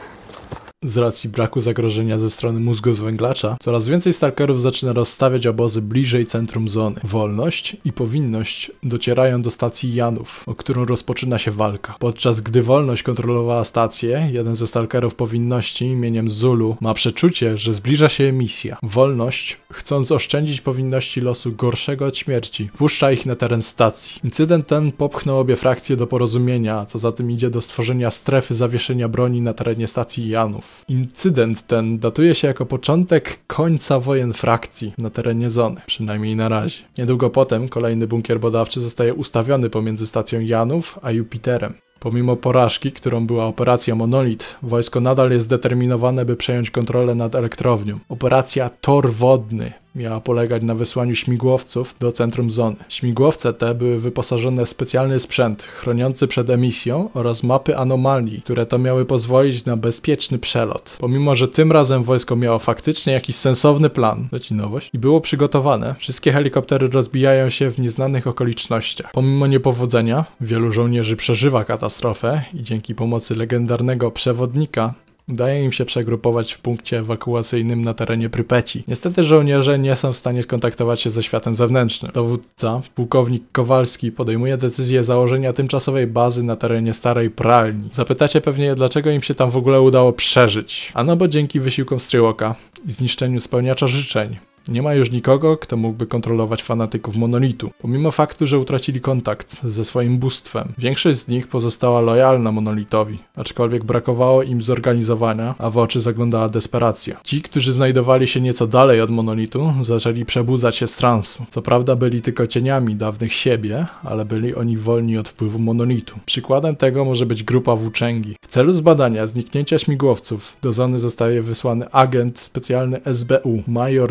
Z racji braku zagrożenia ze strony mózgozwęglacza, coraz więcej stalkerów zaczyna rozstawiać obozy bliżej centrum zony. Wolność i powinność docierają do stacji Janów, o którą rozpoczyna się walka. Podczas gdy Wolność kontrolowała stację, jeden ze stalkerów powinności imieniem Zulu ma przeczucie, że zbliża się emisja. Wolność, chcąc oszczędzić powinności losu gorszego od śmierci, wpuszcza ich na teren stacji. Incydent ten popchnął obie frakcje do porozumienia, a co za tym idzie do stworzenia strefy zawieszenia broni na terenie stacji Janów. Incydent ten datuje się jako początek końca wojen frakcji na terenie zony, przynajmniej na razie. Niedługo potem kolejny bunkier badawczy zostaje ustawiony pomiędzy stacją Janów a Jupiterem. Pomimo porażki, którą była operacja Monolit, wojsko nadal jest zdeterminowane, by przejąć kontrolę nad elektrownią. Operacja Tor Wodny miała polegać na wysłaniu śmigłowców do centrum zony. Śmigłowce te były wyposażone w specjalny sprzęt chroniący przed emisją oraz mapy anomalii, które to miały pozwolić na bezpieczny przelot. Pomimo że tym razem wojsko miało faktycznie jakiś sensowny plan, to ci nowość, i było przygotowane, wszystkie helikoptery rozbijają się w nieznanych okolicznościach. Pomimo niepowodzenia, wielu żołnierzy przeżywa katastrofę i dzięki pomocy legendarnego przewodnika udaje im się przegrupować w punkcie ewakuacyjnym na terenie Prypeci. Niestety żołnierze nie są w stanie skontaktować się ze światem zewnętrznym. Dowódca, pułkownik Kowalski, podejmuje decyzję założenia tymczasowej bazy na terenie starej pralni. Zapytacie pewnie, dlaczego im się tam w ogóle udało przeżyć. A no bo dzięki wysiłkom Striełoka i zniszczeniu spełniacza życzeń nie ma już nikogo, kto mógłby kontrolować fanatyków Monolitu. Pomimo faktu, że utracili kontakt ze swoim bóstwem, większość z nich pozostała lojalna Monolitowi, aczkolwiek brakowało im zorganizowania, a w oczy zaglądała desperacja. Ci, którzy znajdowali się nieco dalej od Monolitu, zaczęli przebudzać się z transu. Co prawda byli tylko cieniami dawnych siebie, ale byli oni wolni od wpływu Monolitu. Przykładem tego może być grupa włóczęgi. W celu zbadania zniknięcia śmigłowców do zony zostaje wysłany agent specjalny S B U, major Diaktian,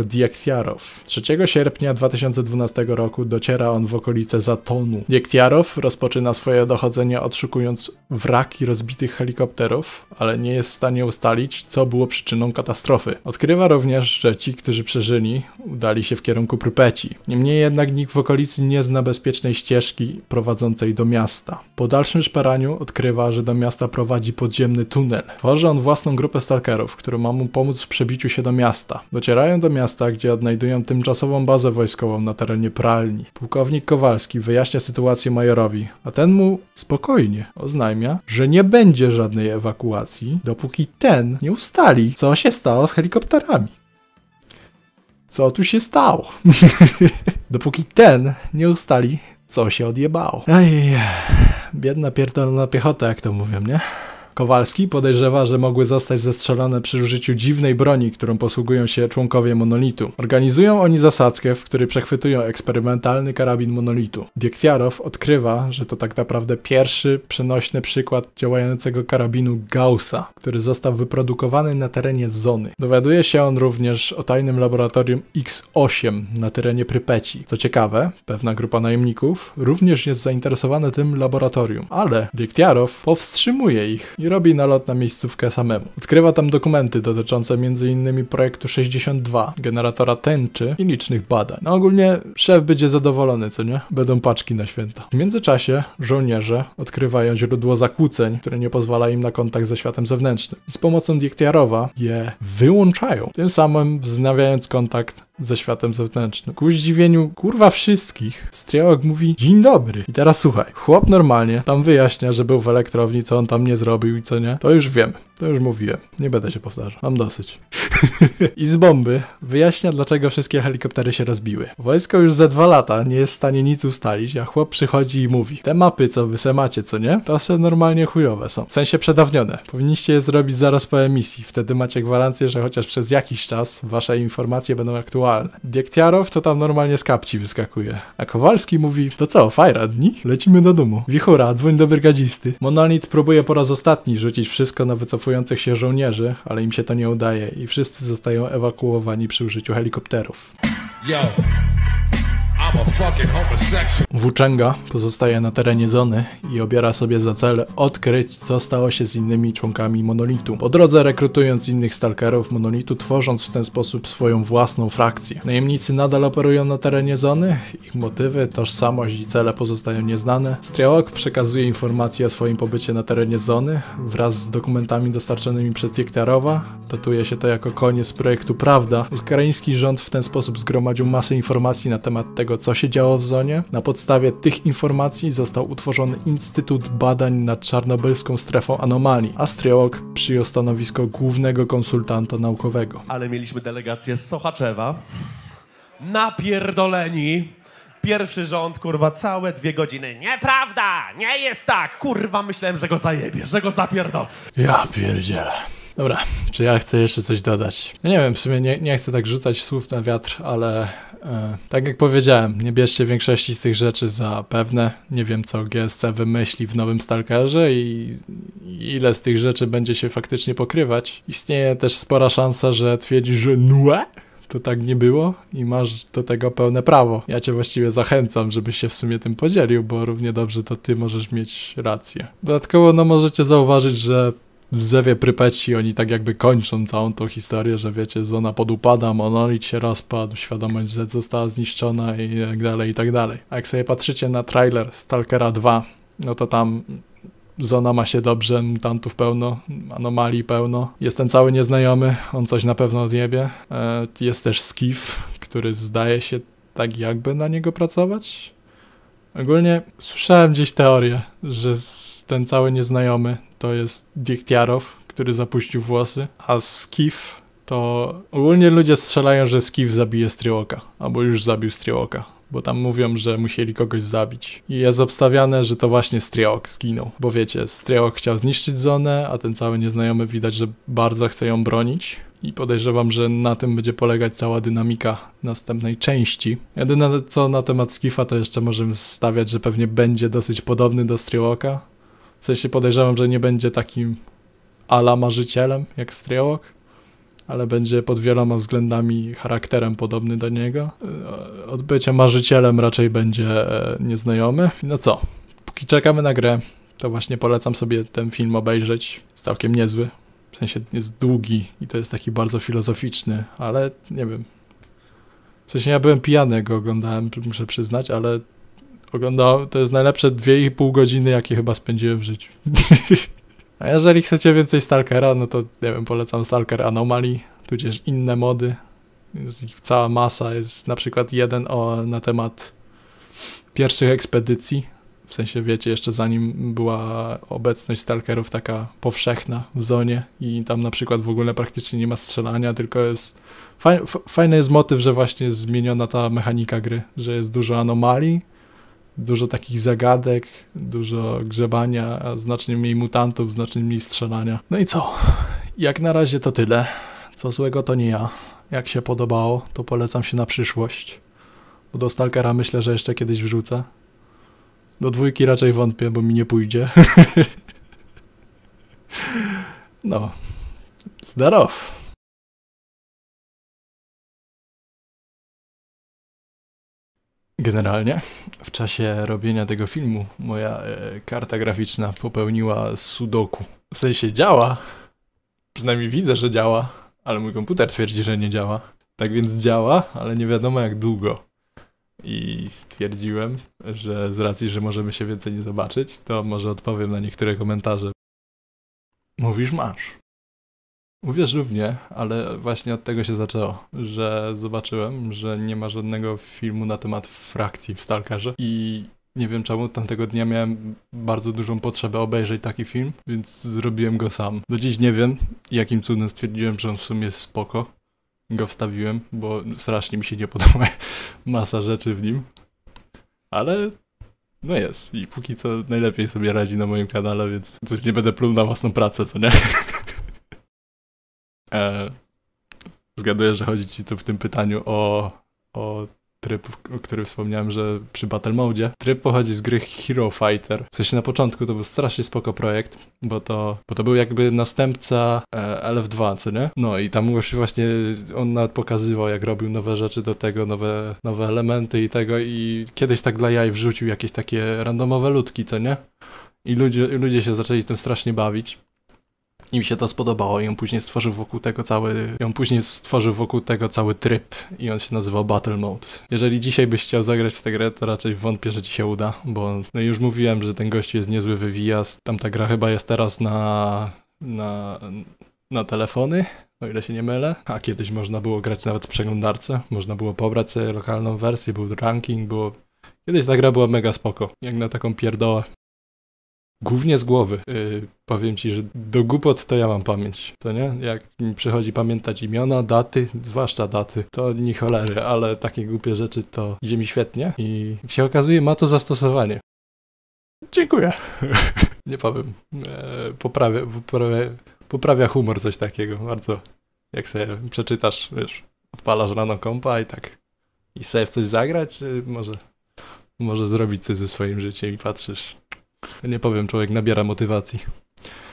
Diegtiarow. trzeciego sierpnia dwa tysiące dwunastego roku dociera on w okolice Zatonu. Diegtiarow rozpoczyna swoje dochodzenie odszukując wraki rozbitych helikopterów, ale nie jest w stanie ustalić, co było przyczyną katastrofy. Odkrywa również, że ci, którzy przeżyli, udali się w kierunku Prypeci. Niemniej jednak nikt w okolicy nie zna bezpiecznej ścieżki prowadzącej do miasta. Po dalszym szperaniu odkrywa, że do miasta prowadzi podziemny tunel. Tworzy on własną grupę stalkerów, która ma mu pomóc w przebiciu się do miasta. Docierają do miasta, gdzie odnajdują tymczasową bazę wojskową na terenie pralni. Pułkownik Kowalski wyjaśnia sytuację majorowi, a ten mu spokojnie oznajmia, że nie będzie żadnej ewakuacji, dopóki ten nie ustali, co się stało z helikopterami. Co tu się stało? Dopóki ten nie ustali, co się odjebało. Ej, biedna pierdolona piechota, jak to mówią, nie? Kowalski podejrzewa, że mogły zostać zestrzelone przy użyciu dziwnej broni, którą posługują się członkowie Monolitu. Organizują oni zasadzkę, w której przechwytują eksperymentalny karabin Monolitu. Diegtiarow odkrywa, że to tak naprawdę pierwszy przenośny przykład działającego karabinu Gaussa, który został wyprodukowany na terenie Zony. Dowiaduje się on również o tajnym laboratorium X osiem na terenie Prypeci. Co ciekawe, pewna grupa najemników również jest zainteresowana tym laboratorium, ale Diegtiarow powstrzymuje ich i robi nalot na miejscówkę samemu. Odkrywa tam dokumenty dotyczące między innymi projektu sześćdziesiąt dwa, generatora tęczy i licznych badań. No ogólnie szef będzie zadowolony, co nie? Będą paczki na święta. W międzyczasie żołnierze odkrywają źródło zakłóceń, które nie pozwala im na kontakt ze światem zewnętrznym. I z pomocą Diegtiarowa je wyłączają, tym samym wznawiając kontakt ze światem zewnętrznym. Ku zdziwieniu kurwa wszystkich, Striałek mówi: dzień dobry. I teraz słuchaj, chłop normalnie tam wyjaśnia, że był w elektrowni, co on tam nie zrobił i co nie. To już wiemy, to już mówiłem. Nie będę się powtarzał, mam dosyć. I z bomby wyjaśnia, dlaczego wszystkie helikoptery się rozbiły. Wojsko już ze dwa lata nie jest w stanie nic ustalić, a chłop przychodzi i mówi: te mapy, co wy se macie, co nie? To se normalnie chujowe są. W sensie przedawnione. Powinniście je zrobić zaraz po emisji. Wtedy macie gwarancję, że chociaż przez jakiś czas wasze informacje będą aktualne. Diegtiarow to tam normalnie z kapci wyskakuje. A Kowalski mówi: to co, fajra dni? Lecimy do domu. Wichura, dzwoń do brygadzisty. Monolit próbuje po raz ostatni rzucić wszystko na wycofujących się żołnierzy, ale im się to nie udaje i wszyscy zostają ewakuowani przy użyciu helikopterów. Yo. Włóczęga pozostaje na terenie Zony i obiera sobie za cel odkryć, co stało się z innymi członkami Monolitu. Po drodze rekrutując innych stalkerów Monolitu, tworząc w ten sposób swoją własną frakcję. Najemnicy nadal operują na terenie Zony, ich motywy, tożsamość i cele pozostają nieznane. Striałek przekazuje informacje o swoim pobycie na terenie Zony wraz z dokumentami dostarczonymi przez Diegtiarowa. Datuje się to jako koniec projektu Prawda. Ukraiński rząd w ten sposób zgromadził masę informacji na temat tego, co się działo w zonie. Na podstawie tych informacji został utworzony Instytut Badań nad Czarnobylską Strefą Anomalii, a Striałek przyjął stanowisko głównego konsultanta naukowego. Ale mieliśmy delegację z Sochaczewa. Napierdoleni. Pierwszy rząd, kurwa, całe dwie godziny. Nieprawda! Nie jest tak! Kurwa, myślałem, że go zajebie, że go zapierdolę. Ja pierdzielę. Dobra, czy ja chcę jeszcze coś dodać? Ja nie wiem, w sumie nie, nie chcę tak rzucać słów na wiatr, ale e, tak jak powiedziałem, nie bierzcie większości z tych rzeczy za pewne. Nie wiem, co G S C wymyśli w nowym Stalkerze i, i ile z tych rzeczy będzie się faktycznie pokrywać. Istnieje też spora szansa, że twierdzisz, że nue? To tak nie było i masz do tego pełne prawo. Ja cię właściwie zachęcam, żebyś się w sumie tym podzielił, bo równie dobrze to ty możesz mieć rację. Dodatkowo no możecie zauważyć, że w Zewie Prypeci oni tak jakby kończą całą tą historię, że wiecie, zona podupada, monolit się rozpadł, świadomość Z została zniszczona i tak dalej, i tak dalej. A jak sobie patrzycie na trailer Stalkera dwa, no to tam zona ma się dobrze, mutantów pełno, anomalii pełno. Jest ten cały nieznajomy, on coś na pewno odjebie. E, jest też Skiff, który zdaje się tak jakby na niego pracować. Ogólnie słyszałem gdzieś teorię, że ten cały nieznajomy to jest Diegtiarow, który zapuścił włosy, a Skiff to... Ogólnie ludzie strzelają, że Skiff zabije Striałka, albo już zabił Striałka, bo tam mówią, że musieli kogoś zabić. I jest obstawiane, że to właśnie Striałk zginął, bo wiecie, Striałk chciał zniszczyć zonę, a ten cały nieznajomy widać, że bardzo chce ją bronić. I podejrzewam, że na tym będzie polegać cała dynamika następnej części. Jedyne co na temat Skiffa to jeszcze możemy stawiać, że pewnie będzie dosyć podobny do Striałka. W sensie podejrzewam, że nie będzie takim ala marzycielem jak Striałok. ale będzie pod wieloma względami charakterem podobny do niego. Od bycia marzycielem raczej będzie nieznajomy. No co, póki czekamy na grę, to właśnie polecam sobie ten film obejrzeć. Jest całkiem niezły. W sensie jest długi i to jest taki bardzo filozoficzny, ale nie wiem. W sensie ja byłem pijany, jak go oglądałem, muszę przyznać, ale oglądałem, to jest najlepsze dwie i pół godziny, jakie chyba spędziłem w życiu. A jeżeli chcecie więcej Stalkera, no to nie wiem, polecam Stalker Anomaly, tudzież inne mody. Jest ich cała masa, jest na przykład jeden o, na temat pierwszych ekspedycji. W sensie, wiecie, jeszcze zanim była obecność Stalkerów taka powszechna w zonie i tam na przykład w ogóle praktycznie nie ma strzelania, tylko jest... Faj, fajny jest motyw, że właśnie jest zmieniona ta mechanika gry, że jest dużo anomalii, dużo takich zagadek, dużo grzebania, a znacznie mniej mutantów, znacznie mniej strzelania. No i co? Jak na razie to tyle. Co złego to nie ja. Jak się podobało, to polecam się na przyszłość. Bo do Stalkera myślę, że jeszcze kiedyś wrzucę. Do dwójki raczej wątpię, bo mi nie pójdzie. No. Zdarow. Generalnie w czasie robienia tego filmu moja e, karta graficzna popełniła sudoku. W sensie działa. Przynajmniej widzę, że działa, ale mój komputer twierdzi, że nie działa. Tak więc działa, ale nie wiadomo jak długo. I stwierdziłem, że z racji, że możemy się więcej nie zobaczyć, to może odpowiem na niektóre komentarze. Mówisz, masz. Uwierz lub nie, ale właśnie od tego się zaczęło, że zobaczyłem, że nie ma żadnego filmu na temat frakcji w Stalkerze i nie wiem czemu, tamtego dnia miałem bardzo dużą potrzebę obejrzeć taki film, więc zrobiłem go sam. Do dziś nie wiem, jakim cudem stwierdziłem, że on w sumie jest spoko. Go wstawiłem, bo strasznie mi się nie podoba masa rzeczy w nim. Ale no jest i póki co najlepiej sobie radzi na moim kanale, więc coś nie będę pluł na własną pracę, co nie? e, zgaduję, że chodzi ci tu w tym pytaniu o, o tryb, o którym wspomniałem, że przy Battle Mode. Tryb pochodzi z gry Hero Fighter. W sensie na początku to był strasznie spoko projekt, bo to, bo to był jakby następca e, L F dwa, co nie? No i tam właśnie on nawet pokazywał, jak robił nowe rzeczy do tego, nowe, nowe elementy i tego i kiedyś tak dla jaj wrzucił jakieś takie randomowe ludki, co nie? I ludzie, ludzie się zaczęli tym strasznie bawić. Im się to spodobało i on później stworzył wokół tego cały, i on później stworzył wokół tego cały tryb i on się nazywał Battle Mode. Jeżeli dzisiaj byś chciał zagrać w tę grę, to raczej wątpię, że ci się uda, bo no już mówiłem, że ten gościu jest niezły wywijas. Tamta gra chyba jest teraz na, na, na telefony, o ile się nie mylę, a kiedyś można było grać nawet w przeglądarce, można było pobrać sobie lokalną wersję, był ranking, było... Kiedyś ta gra była mega spoko, jak na taką pierdołę. Głównie z głowy. Yy, powiem ci, że do głupot to ja mam pamięć, to nie? Jak mi przychodzi pamiętać imiona, daty, zwłaszcza daty, to nie cholery, ale takie głupie rzeczy to idzie mi świetnie i jak się okazuje, ma to zastosowanie. Dziękuję. Nie powiem. Eee, poprawia, poprawia, poprawia humor coś takiego, bardzo. Jak sobie przeczytasz, wiesz, odpalasz rano kompa i tak i sobie w coś zagrać, czy może, może zrobić coś ze swoim życiem i patrzysz. Nie powiem, człowiek nabiera motywacji.